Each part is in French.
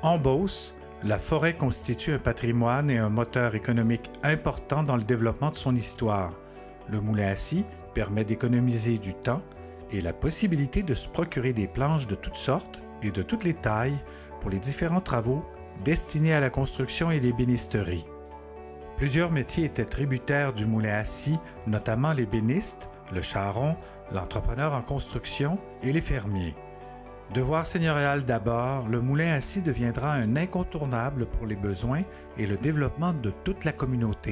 En Beauce, la forêt constitue un patrimoine et un moteur économique important dans le développement de son histoire. Le moulin à scie permet d'économiser du temps et la possibilité de se procurer des planches de toutes sortes et de toutes les tailles pour les différents travaux destinés à la construction et l'ébénisterie. Plusieurs métiers étaient tributaires du moulin à scie, notamment l'ébéniste, le charron, l'entrepreneur en construction et les fermiers. Devoir seigneurial d'abord, le moulin à scie deviendra un incontournable pour les besoins et le développement de toute la communauté.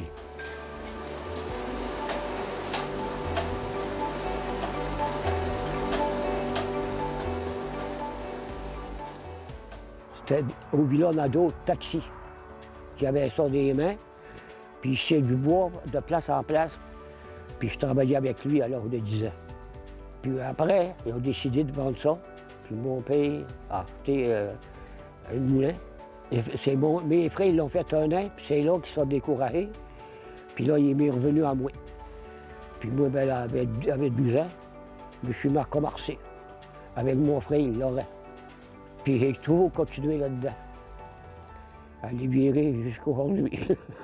C'était au village Nadeau, taxi, qui avait ça des mains, puis il sciait du bois de place en place, puis je travaillais avec lui à l'âge de 10 ans. Puis après, ils ont décidé de vendre ça. Puis mon père a acheté un moulin. Mes frères, ils l'ont fait un an, puis c'est là qu'ils sont découragés. Puis là, il m'est revenu à moi. Puis moi, ben, j'avais 12 ans, je suis recommencé avec mon frère, Laurent. Puis j'ai toujours continué là-dedans. À les virer jusqu'aujourd'hui.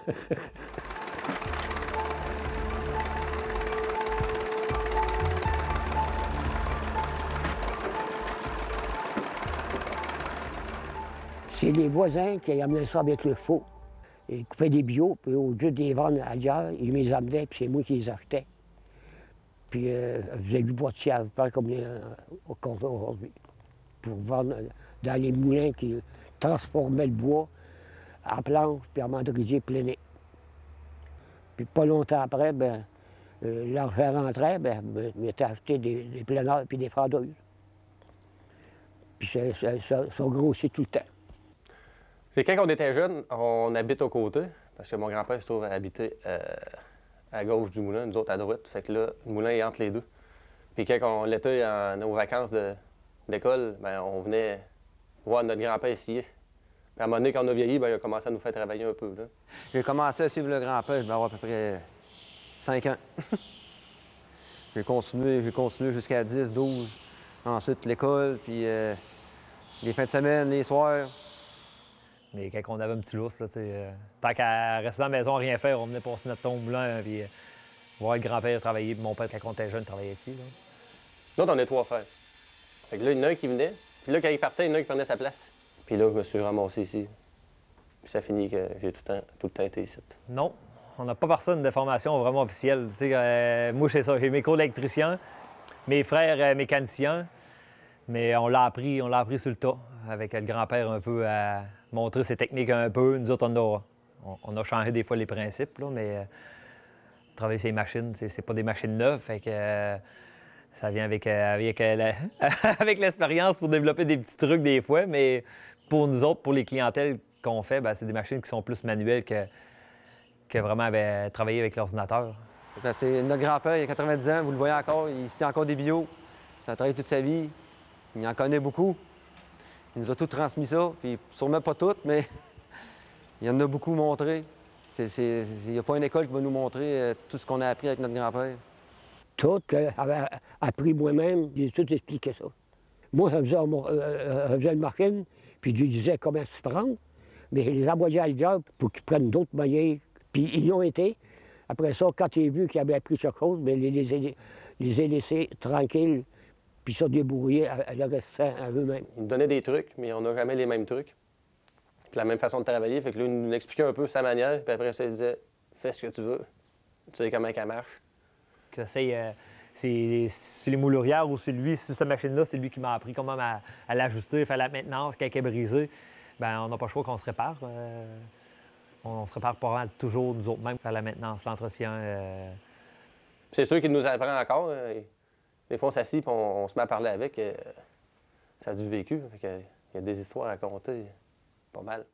C'est les voisins qui amenaient ça avec le faux. Ils coupaient des bio, puis au lieu de les vendre ailleurs, ils me les amenaient, puis c'est moi qui les achetais. Puis je faisais du bois de sciage, comme au compte aujourd'hui, pour vendre dans les moulins qui transformaient le bois en planches, puis en mandrisier plainé. Puis pas longtemps après, ben, l'argent rentrait, ben, je m'étais acheté des planeurs puis des fendeuses. Puis ça grossit tout le temps. C'est quand on était jeune, on habite aux côtés, parce que mon grand-père se trouve à habiter à gauche du moulin, nous autres à droite. Fait que là, le moulin est entre les deux. Puis quand on l'était aux vacances d'école, ben, on venait voir notre grand-père scier. Puis à un moment donné, quand on a vieilli, ben, il a commencé à nous faire travailler un peu. Là. J'ai commencé à suivre le grand-père, je vais avoir à peu près 5 ans. J'ai continué jusqu'à 10, 12. Ensuite, l'école, puis les fins de semaine, les soirs. Mais quand on avait un petit lousse, là, tant qu'à rester dans la maison, rien faire, on venait passer notre temps au moulin, puis voir le grand-père travailler, puis mon père, quand on était jeune, travaillait ici. Là. Nous autres, on est 3 frères. Fait que là, il y en a un qui venait, puis là, quand il partait, il y en a un qui prenait sa place. Puis là, je me suis ramassé ici. Puis ça finit que j'ai tout le temps été ici. Non, on n'a pas personne de formation vraiment officielle. Moi, c'est ça, j'ai mes cours d'électricien, mes frères mécaniciens, mais on l'a appris sur le tas, avec le grand-père un peu à montrer ses techniques un peu. Nous autres, on a changé des fois les principes, là, mais travailler ces machines, c'est pas des machines neuves, fait que ça vient avec avec l'expérience pour développer des petits trucs des fois, mais pour nous autres, pour les clientèles qu'on fait, c'est des machines qui sont plus manuelles que vraiment travailler avec l'ordinateur. C'est notre grand-père, il a 90 ans, vous le voyez encore, il scie encore des bio. Il a travaillé toute sa vie, il en connaît beaucoup. Il nous a tout transmis ça, puis sûrement pas tout, mais il en a beaucoup montré. Il n'y a pas une école qui va nous montrer tout ce qu'on a appris avec notre grand-père. Tout, j'avais appris moi-même, j'ai tout expliqué ça. Moi, je faisais une machine, puis je lui disais comment se prendre, mais je les envoyais à l'hiver pour qu'ils prennent d'autres moyens. Puis ils y ont été. Après ça, quand j'ai vu qu'ils avaient appris quelque chose, bien, les ai laissés tranquilles, puis ça débrouillait à le restant à eux-mêmes. Ils nous donnaient des trucs, mais on n'a jamais les mêmes trucs. Puis la même façon de travailler. Fait que là, il nous expliquait un peu sa manière, puis après ça, il disait « Fais ce que tu veux. Tu sais comment elle marche. » C'est les moulurières ou sur cette machine-là, c'est lui qui m'a appris comment à l'ajuster, faire la maintenance, quand elle est brisée. Bien, on n'a pas le choix qu'on se répare. On se répare pas mal toujours, nous autres mêmes, faire la maintenance, l'entretien. C'est sûr qu'il nous apprend encore. Des fois, on s'assit et on se met à parler avec. Ça a du vécu. Il y a des histoires à raconter. Pas mal.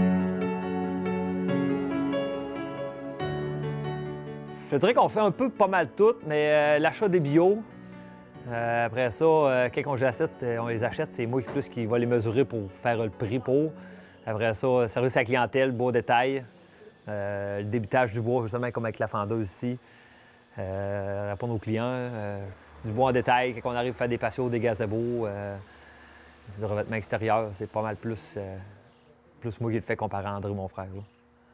Je dirais qu'on fait un peu pas mal tout, mais l'achat des bio, après ça, quand on les achète, c'est moi qui va les mesurer pour faire le prix pour. Après ça, service à la clientèle, bois détail, le débitage du bois, justement, comme avec la fendeuse ici, répondre aux clients, du bois en détail, quand on arrive à faire des patios, des gazebos, du revêtement extérieur, c'est pas mal plus Plus moi qui le fais comparé à André, mon frère. Là.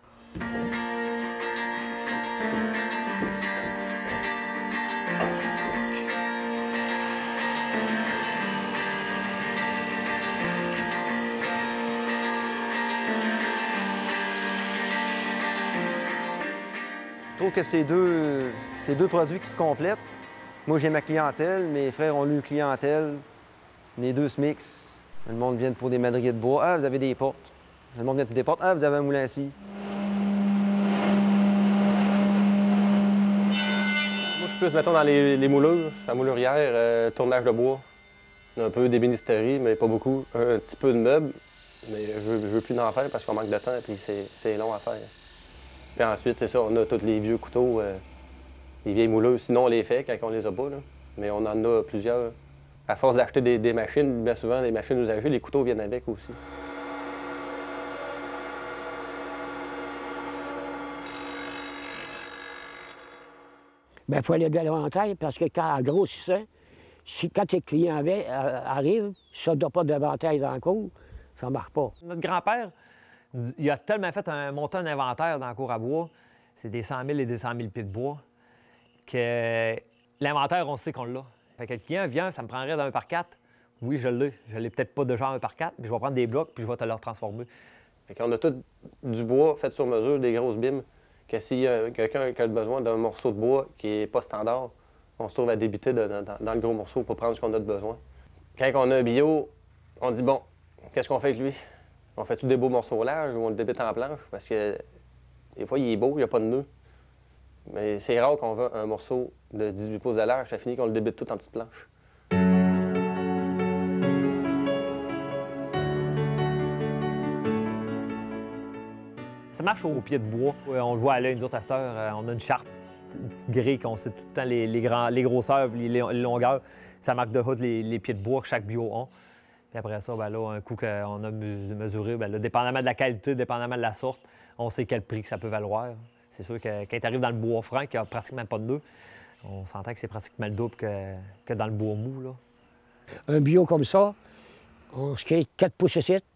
Je trouve que c'est deux produits qui se complètent. Moi, j'ai ma clientèle, mes frères ont leur clientèle. Les deux se mixent. Le monde vient pour des madriers de bois. Ah, vous avez des portes. Le monde vient pour des portes. Ah, vous avez un moulin à scie. Moi, je suis plus, mettons, dans les moulures, la moulurière, tournage de bois. Un peu d'ébénisterie, mais pas beaucoup. Un petit peu de meubles, mais je veux plus d'en faire parce qu'on manque de temps et c'est long à faire. Puis ensuite, c'est ça, on a tous les vieux couteaux, les vieilles moulures. Sinon, on les fait quand on les a pas, là. Mais on en a plusieurs. À force d'acheter des machines, bien souvent, les machines usagées, les couteaux viennent avec aussi. Bien, il faut aller de l'inventaire parce que quand elle grossissait, quand tes clients arrivent, si ça ne doit pas d'inventaire dans le cours, ça ne marche pas. Notre grand-père, il a tellement fait un montant d'inventaire dans la cour à bois, c'est des 100 000 et des 100 000 pieds de bois, que l'inventaire, on sait qu'on l'a. Fait que le client vient, ça me prendrait d'un par 4. Oui, je l'ai. Je l'ai peut-être pas déjà un par 4, mais je vais prendre des blocs puis je vais te le transformer. Fait qu'on a tout du bois fait sur mesure, des grosses bimes, que s'il y a quelqu'un qui a besoin d'un morceau de bois qui n'est pas standard, on se trouve à débiter dans le gros morceau pour prendre ce qu'on a de besoin. Quand on a un bio, on dit bon, qu'est-ce qu'on fait avec lui? On fait-tu des beaux morceaux larges ou on le débite en planche? Parce que des fois, il est beau, il n'y a pas de nœud. Mais c'est rare qu'on veut un morceau de 18 pouces de large, ça finit qu'on le débite tout en petites planches. Ça marche au pied de bois. On le voit à l'œil, nous autres, à cette heure, on a une charte, une petite grille qu'on sait tout le temps les grosseurs et les longueurs. Ça marque de haut les pieds de bois que chaque bio a. Puis après ça, bien là, un coup qu'on a mesuré, bien là, dépendamment de la qualité, dépendamment de la sorte, on sait quel prix que ça peut valoir. C'est sûr que quand tu arrives dans le bois franc, qui n'a pratiquement pas de nœud, on s'entend que c'est pratiquement le double que dans le bois mou. Là. Un bio comme ça, on skate 4 pouces et 7.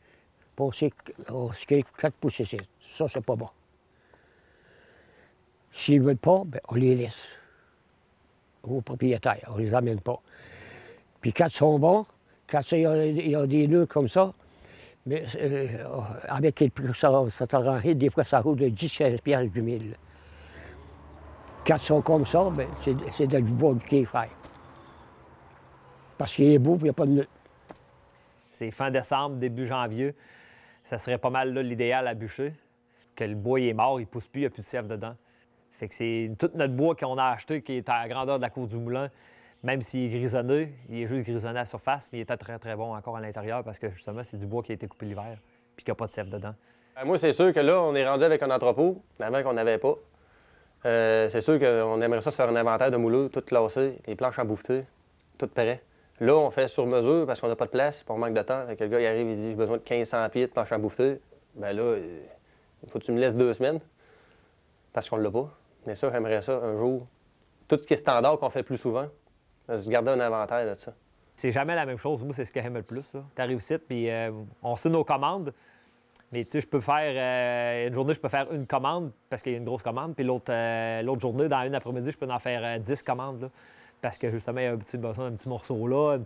On skate 4 pouces et 7. Ça, c'est pas bon. S'ils ne veulent pas, bien, on les laisse aux propriétaires. On ne les amène pas. Puis quand ils sont bons, quand il y a des nœuds comme ça, mais avec le prix que ça t'arrange, des fois, ça roule de 10-15 piastres du mille. Quand ils sont comme ça, bien, c'est du bois qui est cher. Parce qu'il est beau et il n'y a pas de nœud. C'est fin décembre, début janvier. Ça serait pas mal l'idéal à bûcher. Que le bois il est mort, il ne pousse plus, il n'y a plus de sève dedans. Fait que c'est tout notre bois qu'on a acheté qui est à la grandeur de la cour du moulin. Même s'il est grisonné, il est juste grisonné à la surface, mais il était très, très bon encore à l'intérieur parce que justement, c'est du bois qui a été coupé l'hiver puis qu'il n'y a pas de sève dedans. Moi, c'est sûr que là, on est rendu avec un entrepôt, avant qu'on n'avait pas. C'est sûr qu'on aimerait ça se faire un inventaire de moulures, tout classé, les planches embouffetées, tout prêt. Là, on fait sur mesure parce qu'on n'a pas de place, puis on manque de temps. Fait que le gars, il arrive, il dit « J'ai besoin de 1500 pieds de planches embouffetées. » Bien là, il faut que tu me laisses 2 semaines parce qu'on ne l'a pas. Mais ça, j'aimerais ça un jour. Tout ce qui est standard qu'on fait plus souvent, se garder un inventaire de ça. C'est jamais la même chose. Moi, c'est ce que j'aime le plus. Tu arrives ici, puis on sait nos commandes. Mais tu sais, je peux faire... une journée, je peux faire une commande parce qu'il y a une grosse commande. Puis l'autre journée, dans une après-midi, je peux en faire 10 commandes. Là, parce que justement, il y a un petit besoin d'un petit morceau là.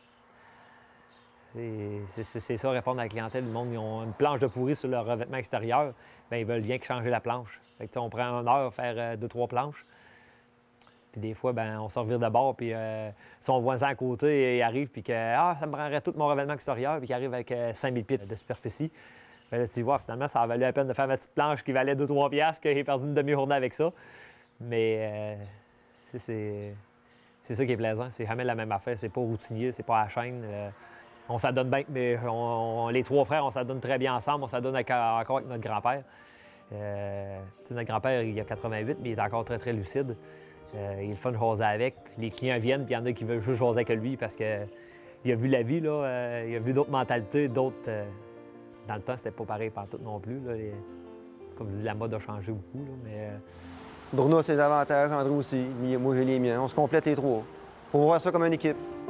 C'est ça, répondre à la clientèle. Le monde, ils ont une planche de pourri sur leur revêtement extérieur. Bien, ils veulent bien que changer la planche. Fait que, on prend 1 heure faire 2-3 planches. Puis des fois, ben, on se revire de bord, puis son voisin à côté, il arrive, puis que ça me prendrait tout mon revêtement extérieur, puis qu'il arrive avec 5000 pieds de superficie. Bien, là, tu vois, finalement, ça a valu la peine de faire ma petite planche qui valait 2-3 piastres, que j'ai perdu une demi-journée avec ça. Mais c'est ça qui est plaisant. C'est jamais la même affaire. C'est pas routinier, c'est pas à la chaîne. On s'adonne bien, mais les 3 frères, on s'adonne très bien ensemble. On s'adonne encore avec notre grand-père. Notre grand-père, il a 88, mais il est encore très, très lucide. Il est le fun de jaser avec. Les clients viennent, puis il y en a qui veulent juste jaser avec lui parce qu'il a vu la vie, là. Il a vu d'autres mentalités, d'autres... Dans le temps, c'était pas pareil partout non plus. Là. Comme je dis, la mode a changé beaucoup, là, mais... Bruno a ses avantages, André aussi. Moi, j'ai les miens. On se complète les 3. Faut voir ça comme une équipe.